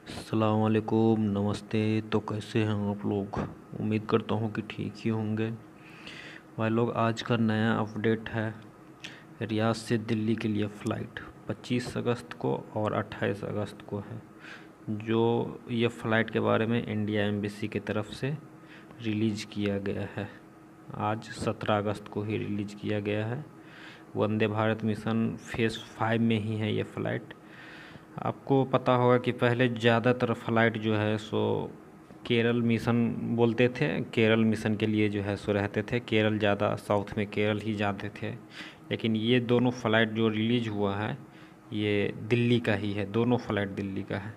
अस्सलाम वालेकुम, नमस्ते। तो कैसे हैं आप लोग? उम्मीद करता हूँ कि ठीक ही होंगे। भाई लोग, आज का नया अपडेट है। रियाद से दिल्ली के लिए फ़्लाइट 25 अगस्त को और 28 अगस्त को है। जो ये फ़्लाइट के बारे में इंडिया एम्बेसी की तरफ से रिलीज़ किया गया है। आज 17 अगस्त को ही रिलीज़ किया गया है। वंदे भारत मिशन फ़ेज़ 5 में ही है ये फ़्लाइट। आपको पता होगा कि पहले ज़्यादातर फ़्लाइट जो है सो केरल मिशन बोलते थे। केरल मिशन के लिए जो है सो रहते थे। केरल ज़्यादा, साउथ में केरल ही जाते थे। लेकिन ये दोनों फ़्लाइट जो रिलीज़ हुआ है ये दिल्ली का ही है। दोनों फ़्लाइट दिल्ली का है।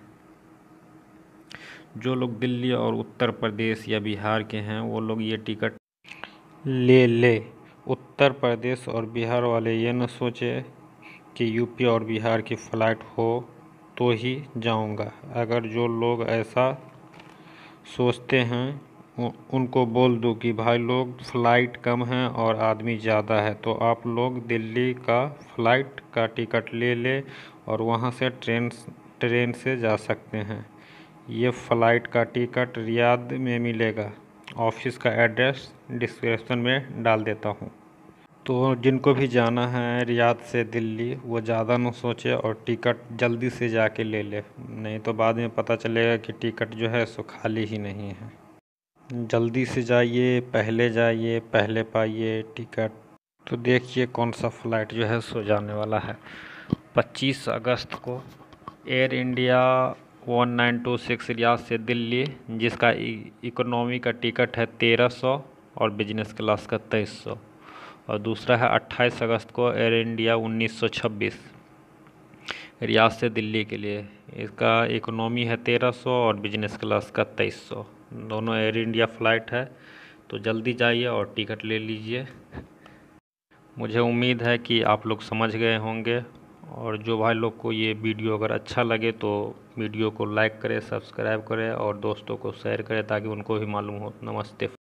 जो लोग दिल्ली और उत्तर प्रदेश या बिहार के हैं वो लोग ये टिकट ले। उत्तर प्रदेश और बिहार वाले ये न सोचे कि यूपी और बिहार की फ़्लाइट हो तो ही जाऊंगा। अगर जो लोग ऐसा सोचते हैं उनको बोल दो कि भाई लोग, फ़्लाइट कम है और आदमी ज़्यादा है, तो आप लोग दिल्ली का फ़्लाइट का टिकट ले और वहाँ से ट्रेन से जा सकते हैं। ये फ़्लाइट का टिकट रियाद में मिलेगा। ऑफिस का एड्रेस डिस्क्रिप्शन में डाल देता हूँ। तो जिनको भी जाना है रियाद से दिल्ली वो ज़्यादा न सोचे और टिकट जल्दी से जाके ले, नहीं तो बाद में पता चलेगा कि टिकट जो है सो खाली ही नहीं है। जल्दी से जाइए, पहले पाइए टिकट। तो देखिए कौन सा फ़्लाइट जो है सो जाने वाला है। 25 अगस्त को एयर इंडिया 1926 रियाद से दिल्ली, जिसका इकोनॉमी का टिकट है 1300 और बिजनेस क्लास का 2300। और दूसरा है 28 अगस्त को एयर इंडिया 1926 रियाद से दिल्ली के लिए। इसका इकोनॉमी है 1300 और बिजनेस क्लास का 2300। दोनों एयर इंडिया फ़्लाइट है। तो जल्दी जाइए और टिकट ले लीजिए। मुझे उम्मीद है कि आप लोग समझ गए होंगे। और जो भाई लोग को ये वीडियो अगर अच्छा लगे तो वीडियो को लाइक करें, सब्सक्राइब करें और दोस्तों को शेयर करें ताकि उनको भी मालूम हो। नमस्ते।